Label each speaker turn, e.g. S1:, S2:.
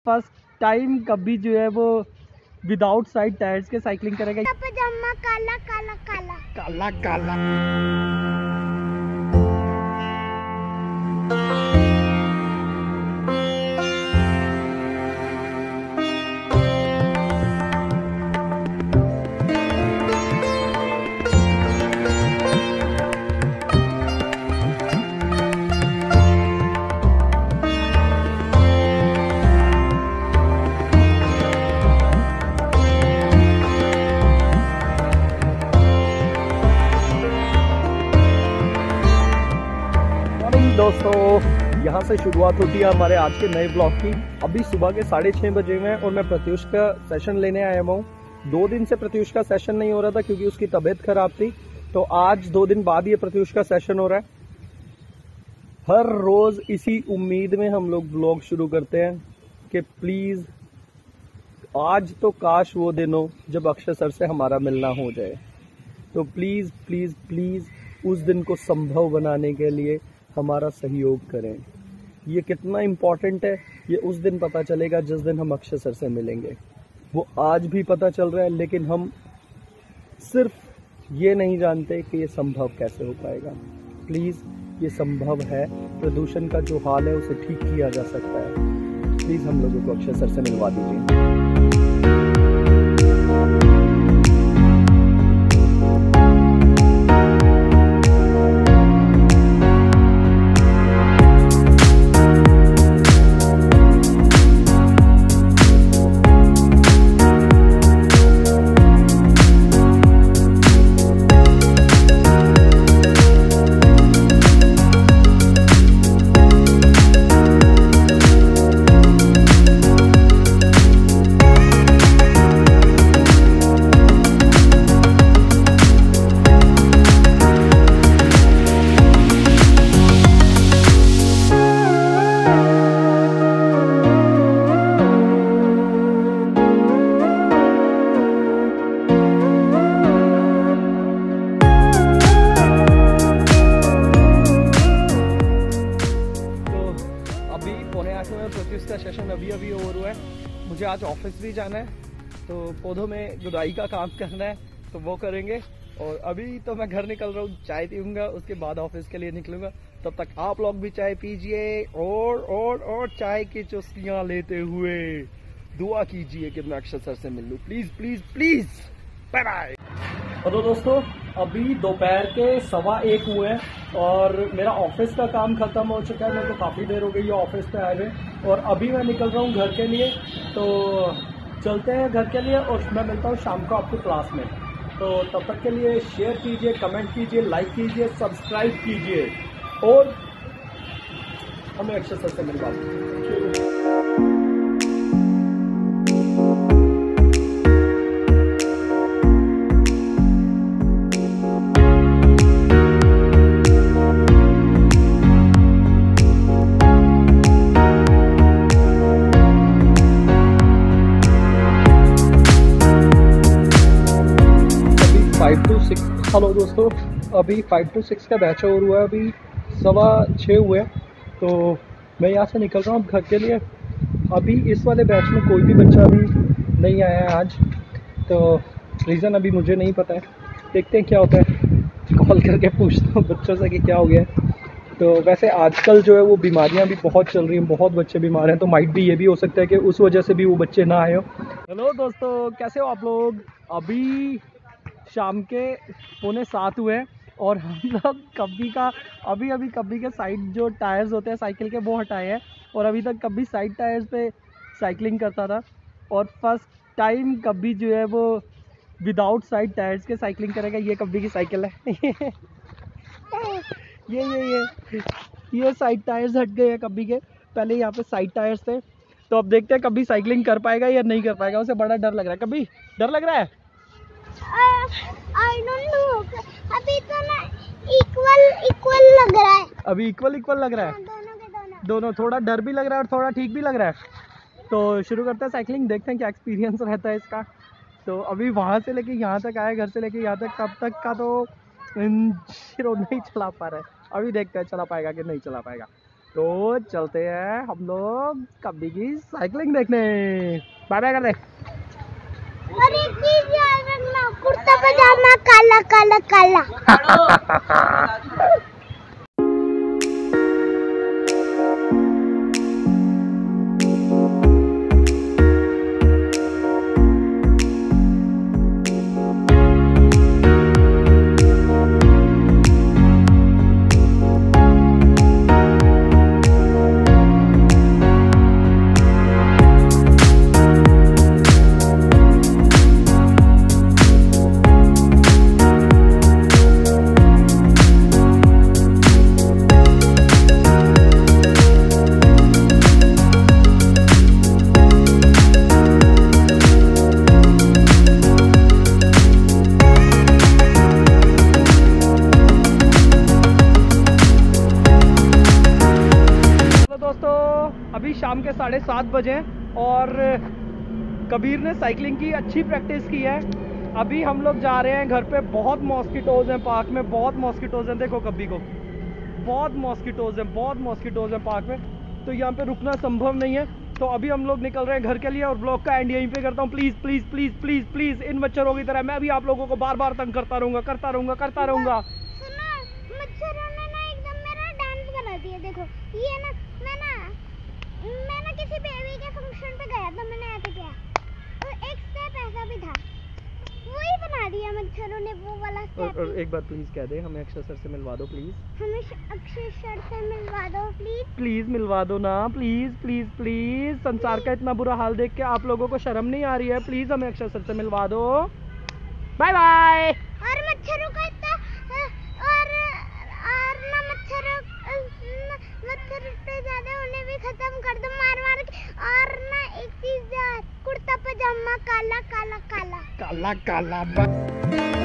S1: First time कभी जो है वो विदाउट साइड टायर्स के साइकिलिंग करेगा।
S2: पजामा काला काला काला
S1: काला काला। दोस्तों, यहाँ से शुरुआत होती है हमारे आज के नए ब्लॉग की। अभी सुबह के 6:30 बजे हुए हैं और मैं प्रत्युष का सेशन लेने आया हूँ। 2 दिन से प्रत्युष का सेशन नहीं हो रहा था क्योंकि उसकी तबीयत खराब थी, तो आज 2 दिन बाद ये प्रत्युष का सेशन हो रहा है। हर रोज इसी उम्मीद में हम लोग ब्लॉग शुरू करते हैं कि प्लीज आज तो काश वो दिन हो जब अक्षय सर से हमारा मिलना हो जाए। तो प्लीज प्लीज प्लीज उस दिन को संभव बनाने के लिए हमारा सहयोग करें। ये कितना इम्पोर्टेंट है ये उस दिन पता चलेगा जिस दिन हम अक्षय सर से मिलेंगे। वो आज भी पता चल रहा है, लेकिन हम सिर्फ ये नहीं जानते कि ये संभव कैसे हो पाएगा। प्लीज़ ये संभव है। प्रदूषण का जो हाल है उसे ठीक किया जा सकता है। प्लीज़ हम लोगों को अक्षय सर से मिलवा दीजिए। प्रत्युष का सेशन अभी ओवर हुआ है। मुझे आज ऑफिस भी जाना है, तो पौधों में गुदाई का काम करना है, तो वो करेंगे। और अभी तो मैं घर निकल रहा हूँ, चाय पीऊंगा, उसके बाद ऑफिस के लिए निकलूंगा। तब तक आप लोग भी चाय पीजिए और चाय की चुस्कियां लेते हुए दुआ कीजिए कि मैं अक्षय सर से मिल लूं। Please please please. Bye bye. Hello दोस्तों, अभी दोपहर के 1:15 हुए हैं और मेरा ऑफिस का काम खत्म हो चुका है। मेरे को काफ़ी देर हो गई है ऑफिस पे आए हुए, और अभी मैं निकल रहा हूँ घर के लिए। तो चलते हैं घर के लिए और मैं मिलता हूँ शाम को आपको क्लास में। तो तब तक के लिए शेयर कीजिए, कमेंट कीजिए, लाइक कीजिए, सब्सक्राइब कीजिए और हमें अक्षय सर से मिलवा दीजिए। हेलो दोस्तों, अभी 5 to 6 का बैच ओवर हुआ है। अभी 6:15 हुए हैं, तो मैं यहाँ से निकल रहा हूँ घर के लिए। अभी इस वाले बैच में कोई भी बच्चा अभी नहीं आया है आज, तो रीज़न अभी मुझे नहीं पता है। देखते हैं क्या होता है। कॉल करके पूछता हूँ बच्चों से कि क्या हो गया है। तो वैसे आजकल जो है वो बीमारियाँ भी बहुत चल रही हैं, बहुत बच्चे बीमार हैं, तो माइट भी ये भी हो सकता है कि उस वजह से भी वो बच्चे ना आए हो। हेलो दोस्तों, कैसे हो आप लोग? अभी शाम के 6:45 हुए हैं और हम लोग कभी के साइड जो टायर्स होते हैं साइकिल के वो हटाए हैं। और अभी तक कभी साइड टायर्स पे साइकिलिंग करता था, और फर्स्ट टाइम कभी जो है वो विदाउट साइड टायर्स के साइकिलिंग करेगा। ये कभी की साइकिल है। ये साइड टायर्स हट गए हैं कभी के। पहले यहाँ पे साइड टायर्स थे, तो अब देखते हैं कभी साइकिलिंग कर पाएगा या नहीं कर पाएगा। उसे बड़ा डर लग रहा है। कभी डर लग रहा है?
S2: I don't know. अभी तो ना इक्वल लग रहा है।
S1: अभी इक्वल लग रहा है।
S2: दोनों के
S1: दोनों थोड़ा डर भी लग रहा है और थोड़ा ठीक भी लग रहा है। तो शुरू करते हैं साइकिलिंग, देखते हैं क्या एक्सपीरियंस रहता है इसका। तो अभी वहाँ से लेके यहाँ तक आए, घर से लेके यहाँ तक, कब तक का तो नहीं चला पा रहा है। अभी देखते हैं चला पाएगा कि नहीं चला पाएगा। तो चलते हैं हम लोग कभी की साइकिलिंग देखने। बाय बाय कर दे।
S2: और एक चीज याद रखना, कुर्ता पजामा काला काला काला।
S1: अभी शाम के 7:30 बजे और कबीर ने साइकिलिंग की अच्छी प्रैक्टिस की है। अभी हम लोग जा रहे हैं घर पे। बहुत मॉस्किटोज हैं पार्क में, बहुत मॉस्किटोज हैं। देखो कभी को बहुत मॉस्किटोज हैं पार्क में, तो यहाँ पे रुकना संभव नहीं है। तो अभी हम लोग निकल रहे हैं घर के लिए और ब्लॉग का एंड यहीं पे करता हूँ। Please please please please please इन मच्छरों की तरह मैं भी आप लोगों को बार बार तंग करता रहूंगा।
S2: सुनो, मच्छरों ने ना एकदम मेरा डांस बना दिया। देखो ये ना, मैं ना किसी बेबी के फंक्शन पे गया था, मैंने ऐसे किया और एक स्टेप ऐसा भी था, वही बना दिया मच्छरों ने, वो वाला स्टेप।
S1: और एक बार प्लीज कह दे, हमें अक्षय सर से मिलवा दो प्लीज।
S2: हमें अक्षय सर से मिलवा दो
S1: प्लीज मिलवा दो ना, प्लीज प्लीज प्लीज। संसार का इतना बुरा हाल देख के आप लोगों को शर्म नहीं आ रही है? प्लीज हमें अक्षय सर से मिलवा दो। Bye bye.
S2: और मच्छरों का इतना और ना मच्छर इतने ज्यादा उन्हें भी खत्म कर दो मार के। और ना एक चीज, कुर्ता पजामा काला काला काला।